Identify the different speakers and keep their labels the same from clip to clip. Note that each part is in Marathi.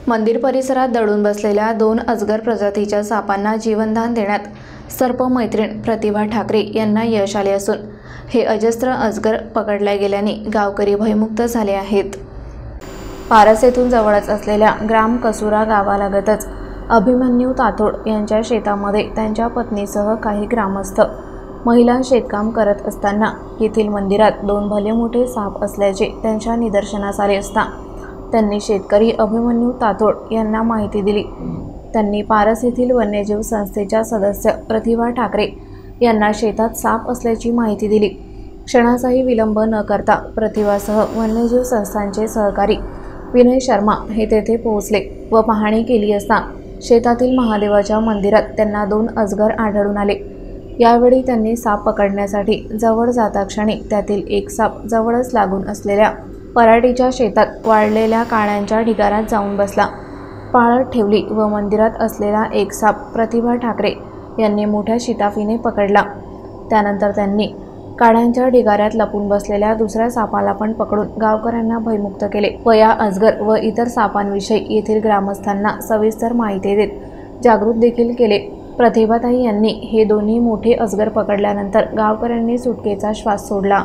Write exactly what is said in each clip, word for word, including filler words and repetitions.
Speaker 1: मंदिर परिसरात दडून बसलेल्या दोन अजगर प्रजातीच्या सापांना जीवनदान देण्यात सर्पमैत्रीण प्रतिभा ठाकरे यांना यश आले असून हे अजस्त्र अजगर पकडले गेल्याने गावकरी भयमुक्त झाले आहेत। पारस येथून जवळच असलेल्या ग्राम कसुरा गावालगतच अभिमन्यू तातोड यांच्या शेतामध्ये त्यांच्या पत्नीसह काही ग्रामस्थ महिला शेतकाम करत असताना येथील मंदिरात दोन भले मोठे साप असल्याचे त्यांच्या निदर्शनास आले असता त्यांनी शेतकरी अभिमन्यू तातोड यांना माहिती दिली। त्यांनी पारस येथील वन्यजीव संस्थेच्या सदस्य प्रतिभा ठाकरे यांना शेतात साप असल्याची माहिती दिली। क्षणाचाही विलंब न करता प्रतिभासह वन्यजीव संस्थांचे सहकारी विनय शर्मा हे तेथे पोहोचले व पाहणी केली असता शेतातील महादेवाच्या मंदिरात त्यांना दोन अजगर आढळून आले। यावेळी त्यांनी साप पकडण्यासाठी जवळ जाताक्षणी त्यातील एक साप जवळच लागून असलेल्या पराठीच्या शेतात वाळलेल्या काळ्यांच्या ढिगाऱ्यात जाऊन बसला। पाळत ठेवली व मंदिरात असलेला एक साप प्रतिभा ठाकरे यांनी मोठ्या शिताफीने पकडला। त्यानंतर त्यांनी काळ्यांच्या ढिगाऱ्यात लपून बसलेल्या दुसऱ्या सापाला पण पकडून गावकऱ्यांना भयमुक्त केले व या अजगर व इतर सापांविषयी येथील ग्रामस्थांना सविस्तर माहिती देत जागृत देखील केले। प्रतिभाताई यांनी हे दोन्ही मोठे अजगर पकडल्यानंतर गावकऱ्यांनी सुटकेचा श्वास सोडला।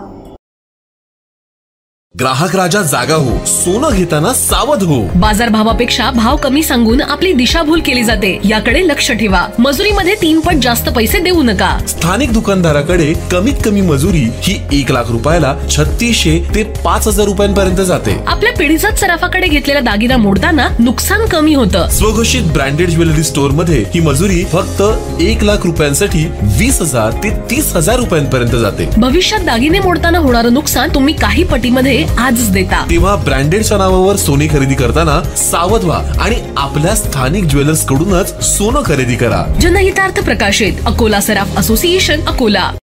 Speaker 2: ग्राहक राजा जागा हो, सोनं घेताना सावध हो।
Speaker 3: बाजारभावापेक्षा भाव कमी सांगून आपली दिशाभूल केली जाते, याकडे लक्ष ठेवा। मजुरीमध्ये तीन पट जास्त पैसे देऊ नका।
Speaker 2: स्थानिक दुकानदाराकडे कमीत कमी मजुरी ही एक लाख रुपयाला छत्तीसशे ते पाच हजार रुपयांपर्यंत जाते।
Speaker 3: आपल्या पिढीजात सराफाकडे घेतलेला दागिना मोडताना नुकसान कमी होतं।
Speaker 2: स्वघोषित ब्रँडेड ज्वेलरी स्टोअर मध्ये ही मजुरी फक्त एक लाख रुपयांसाठी वीस हजार ते तीस हजार रुपयांपर्यंत जाते।
Speaker 3: भविष्यात दागिने मोडताना होणारं नुकसान तुम्ही काही पटीमध्ये आजच देता।
Speaker 2: तेव्हा ब्रँडेडच्या नावावर सोने खरेदी करताना सावध व्हा आणि आपल्या स्थानिक ज्वेलर्स कडूनच सोनं खरेदी करा।
Speaker 3: जनहितार्थ प्रकाशित अकोला सराफ असोसिएशन अकोला।